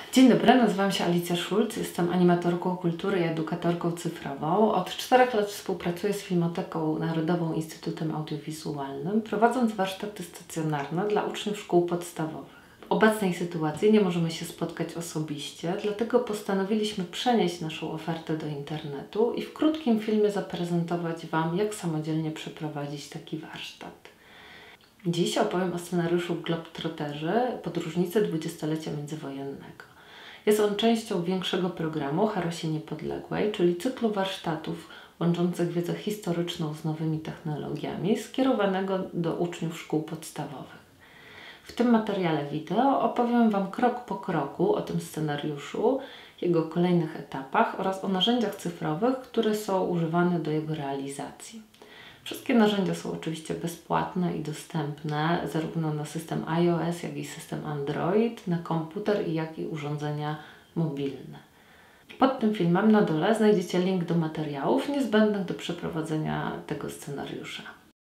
Dzień dobry, nazywam się Alicja Szulc, jestem animatorką kultury i edukatorką cyfrową. Od 4 lat współpracuję z Filmoteką Narodową Instytutem Audiowizualnym, prowadząc warsztaty stacjonarne dla uczniów szkół podstawowych. W obecnej sytuacji nie możemy się spotkać osobiście, dlatego postanowiliśmy przenieść naszą ofertę do internetu i w krótkim filmie zaprezentować Wam, jak samodzielnie przeprowadzić taki warsztat. Dziś opowiem o scenariuszu Globetrotterzy, podróżnicy dwudziestolecia międzywojennego. Jest on częścią większego programu Harosie Niepodległej, czyli cyklu warsztatów łączących wiedzę historyczną z nowymi technologiami, skierowanego do uczniów szkół podstawowych. W tym materiale wideo opowiem Wam krok po kroku o tym scenariuszu, jego kolejnych etapach oraz o narzędziach cyfrowych, które są używane do jego realizacji. Wszystkie narzędzia są oczywiście bezpłatne i dostępne zarówno na system iOS, jak i system Android, na komputer jak i urządzenia mobilne. Pod tym filmem na dole znajdziecie link do materiałów niezbędnych do przeprowadzenia tego scenariusza.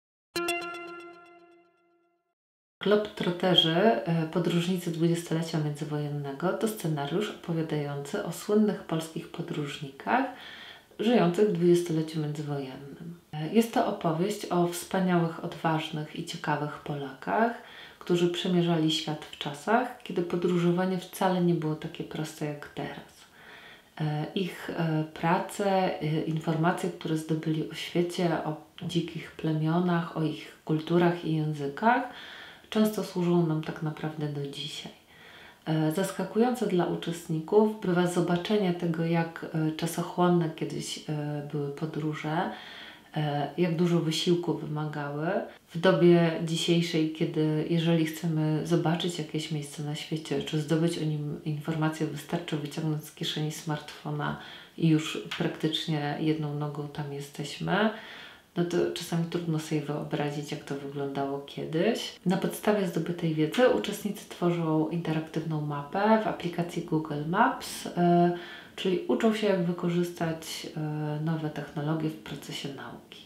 Globetrotterzy, podróżnicy dwudziestolecia międzywojennego to scenariusz opowiadający o słynnych polskich podróżnikach żyjących w dwudziestoleciu międzywojennym. Jest to opowieść o wspaniałych, odważnych i ciekawych Polakach, którzy przemierzali świat w czasach, kiedy podróżowanie wcale nie było takie proste jak teraz. Ich prace, informacje, które zdobyli o świecie, o dzikich plemionach, o ich kulturach i językach, często służą nam tak naprawdę do dzisiaj. Zaskakujące dla uczestników bywa zobaczenie tego, jak czasochłonne kiedyś były podróże, jak dużo wysiłku wymagały. W dobie dzisiejszej, kiedy jeżeli chcemy zobaczyć jakieś miejsce na świecie, czy zdobyć o nim informację, wystarczy wyciągnąć z kieszeni smartfona i już praktycznie jedną nogą tam jesteśmy. No to czasami trudno sobie wyobrazić, jak to wyglądało kiedyś. Na podstawie zdobytej wiedzy uczestnicy tworzą interaktywną mapę w aplikacji Google Maps, czyli uczą się, jak wykorzystać nowe technologie w procesie nauki.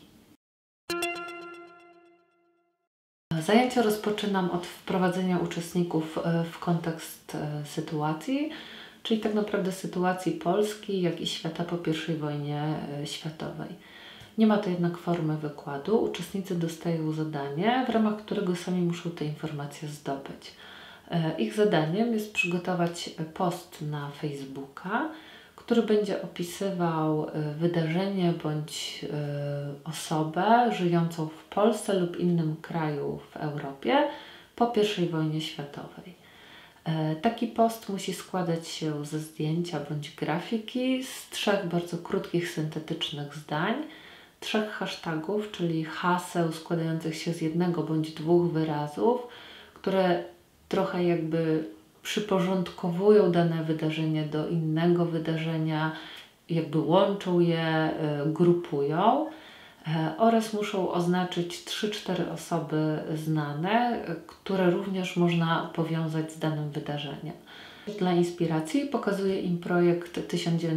Zajęcia rozpoczynam od wprowadzenia uczestników w kontekst sytuacji, czyli tak naprawdę sytuacji Polski, jak i świata po I wojnie światowej. Nie ma to jednak formy wykładu. Uczestnicy dostają zadanie, w ramach którego sami muszą te informacje zdobyć. Ich zadaniem jest przygotować post na Facebooka, który będzie opisywał wydarzenie bądź osobę żyjącą w Polsce lub innym kraju w Europie po I wojnie światowej. Taki post musi składać się ze zdjęcia bądź grafiki, z 3 bardzo krótkich, syntetycznych zdań, 3 hashtagów, czyli haseł składających się z 1 bądź 2 wyrazów, które trochę jakby przyporządkowują dane wydarzenie do innego wydarzenia, jakby łączą je, grupują, oraz muszą oznaczyć 3-4 osoby znane, które również można powiązać z danym wydarzeniem. Dla inspiracji pokazuję im projekt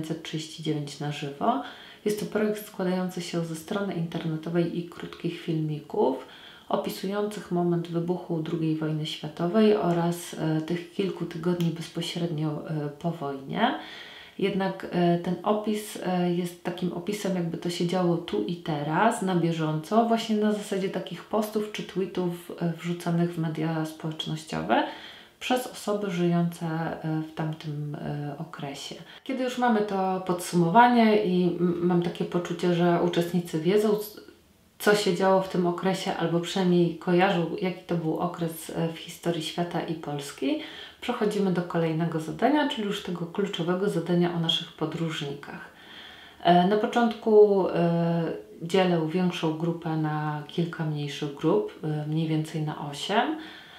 1939 na żywo. Jest to projekt składający się ze strony internetowej i krótkich filmików opisujących moment wybuchu II wojny światowej oraz tych kilku tygodni bezpośrednio po wojnie. Jednak ten opis jest takim opisem, jakby to się działo tu i teraz, na bieżąco, właśnie na zasadzie takich postów czy tweetów wrzucanych w media społecznościowe przez osoby żyjące w tamtym okresie. Kiedy już mamy to podsumowanie i mam takie poczucie, że uczestnicy wiedzą, co się działo w tym okresie, albo przynajmniej kojarzą, jaki to był okres w historii świata i Polski, przechodzimy do kolejnego zadania, czyli już tego kluczowego zadania o naszych podróżnikach. Na początku dzielę większą grupę na kilka mniejszych grup, mniej więcej na 8.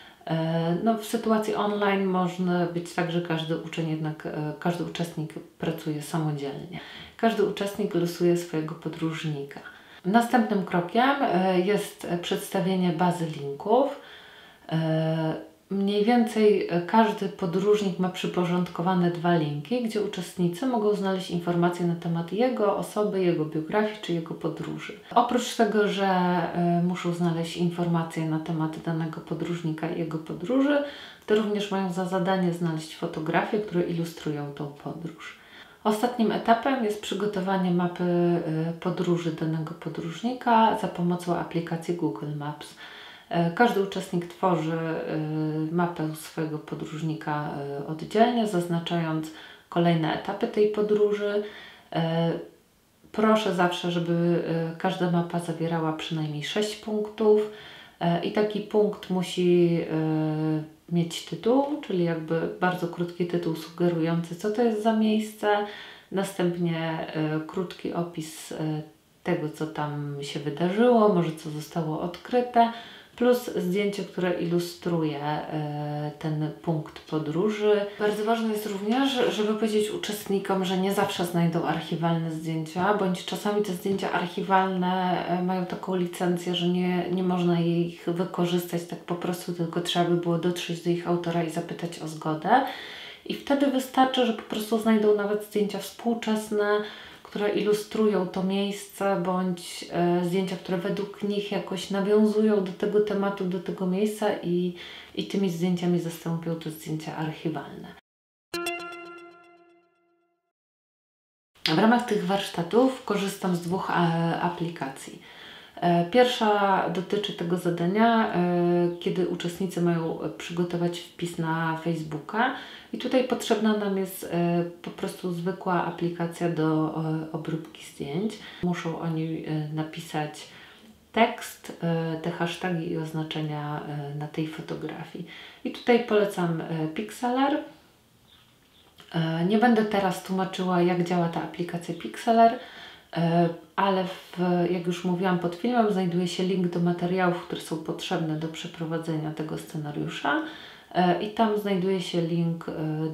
No, w sytuacji online może być tak, że każdy uczestnik pracuje samodzielnie. Każdy uczestnik losuje swojego podróżnika. Następnym krokiem jest przedstawienie bazy linków. mniej więcej każdy podróżnik ma przyporządkowane 2 linki, gdzie uczestnicy mogą znaleźć informacje na temat jego osoby, jego biografii czy jego podróży. Oprócz tego, że muszą znaleźć informacje na temat danego podróżnika i jego podróży, to również mają za zadanie znaleźć fotografie, które ilustrują tą podróż. Ostatnim etapem jest przygotowanie mapy podróży danego podróżnika za pomocą aplikacji Google Maps. Każdy uczestnik tworzy mapę swojego podróżnika oddzielnie, zaznaczając kolejne etapy tej podróży. Proszę zawsze, żeby każda mapa zawierała przynajmniej 6 punktów i taki punkt musi mieć tytuł, czyli jakby bardzo krótki tytuł sugerujący, co to jest za miejsce, następnie krótki opis tego, co tam się wydarzyło, może co zostało odkryte, plus zdjęcie, które ilustruje ten punkt podróży. Bardzo ważne jest również, żeby powiedzieć uczestnikom, że nie zawsze znajdą archiwalne zdjęcia, bądź czasami te zdjęcia archiwalne mają taką licencję, że nie można ich wykorzystać tak po prostu, tylko trzeba by było dotrzeć do ich autora i zapytać o zgodę. I wtedy wystarczy, że po prostu znajdą nawet zdjęcia współczesne, które ilustrują to miejsce, bądź zdjęcia, które według nich jakoś nawiązują do tego tematu, do tego miejsca i tymi zdjęciami zastąpią te zdjęcia archiwalne. W ramach tych warsztatów korzystam z 2 aplikacji. Pierwsza dotyczy tego zadania, kiedy uczestnicy mają przygotować wpis na Facebooka i tutaj potrzebna nam jest po prostu zwykła aplikacja do obróbki zdjęć. Muszą oni napisać tekst, te hasztagi i oznaczenia na tej fotografii. I tutaj polecam Pixlr. Nie będę teraz tłumaczyła, jak działa ta aplikacja Pixlr, ale jak już mówiłam pod filmem, znajduje się link do materiałów, które są potrzebne do przeprowadzenia tego scenariusza i tam znajduje się link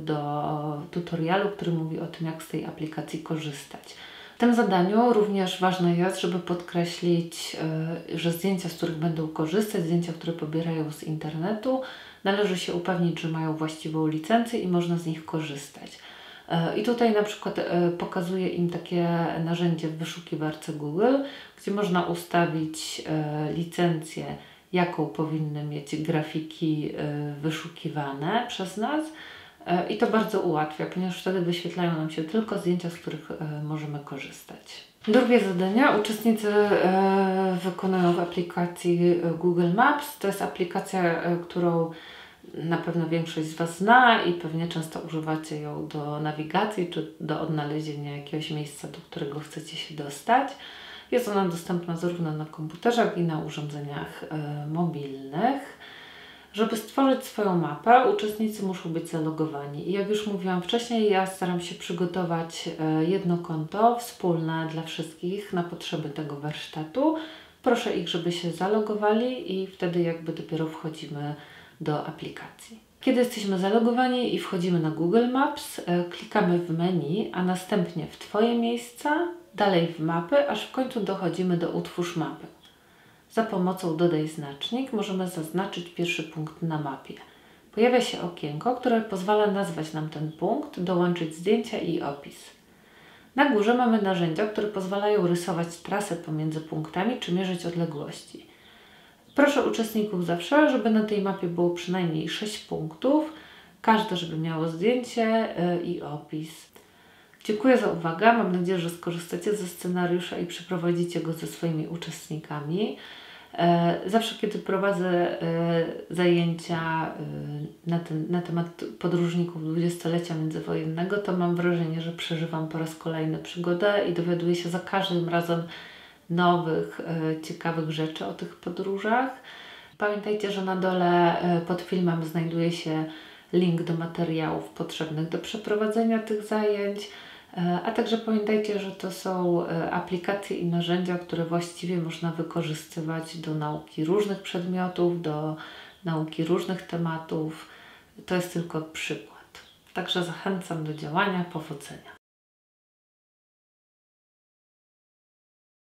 do tutorialu, który mówi o tym, jak z tej aplikacji korzystać. W tym zadaniu również ważne jest, żeby podkreślić, że zdjęcia, z których będą korzystać, zdjęcia, które pobierają z internetu, należy się upewnić, że mają właściwą licencję i można z nich korzystać. I tutaj na przykład pokazuję im takie narzędzie w wyszukiwarce Google, gdzie można ustawić licencję, jaką powinny mieć grafiki wyszukiwane przez nas. I to bardzo ułatwia, ponieważ wtedy wyświetlają nam się tylko zdjęcia, z których możemy korzystać. Drugie zadania uczestnicy wykonują w aplikacji Google Maps. To jest aplikacja, którą na pewno większość z Was zna i pewnie często używacie ją do nawigacji czy do odnalezienia jakiegoś miejsca, do którego chcecie się dostać. Jest ona dostępna zarówno na komputerze, jak i na urządzeniach mobilnych. Żeby stworzyć swoją mapę, uczestnicy muszą być zalogowani. I jak już mówiłam wcześniej, ja staram się przygotować jedno konto wspólne dla wszystkich na potrzeby tego warsztatu. Proszę ich, żeby się zalogowali i wtedy jakby dopiero wchodzimy do aplikacji. Kiedy jesteśmy zalogowani i wchodzimy na Google Maps, klikamy w menu, a następnie w Twoje miejsca, dalej w mapy, aż w końcu dochodzimy do Utwórz mapę. Za pomocą Dodaj znacznik możemy zaznaczyć pierwszy punkt na mapie. Pojawia się okienko, które pozwala nazwać nam ten punkt, dołączyć zdjęcia i opis. Na górze mamy narzędzia, które pozwalają rysować trasę pomiędzy punktami czy mierzyć odległości. Proszę uczestników zawsze, żeby na tej mapie było przynajmniej 6 punktów, każde, żeby miało zdjęcie i opis. Dziękuję za uwagę, mam nadzieję, że skorzystacie ze scenariusza i przeprowadzicie go ze swoimi uczestnikami. Zawsze, kiedy prowadzę zajęcia na temat podróżników dwudziestolecia międzywojennego, to mam wrażenie, że przeżywam po raz kolejny przygodę i dowiaduję się za każdym razem nowych, ciekawych rzeczy o tych podróżach. Pamiętajcie, że na dole pod filmem znajduje się link do materiałów potrzebnych do przeprowadzenia tych zajęć, a także pamiętajcie, że to są aplikacje i narzędzia, które właściwie można wykorzystywać do nauki różnych przedmiotów, do nauki różnych tematów. To jest tylko przykład. Także zachęcam do działania. Powodzenia.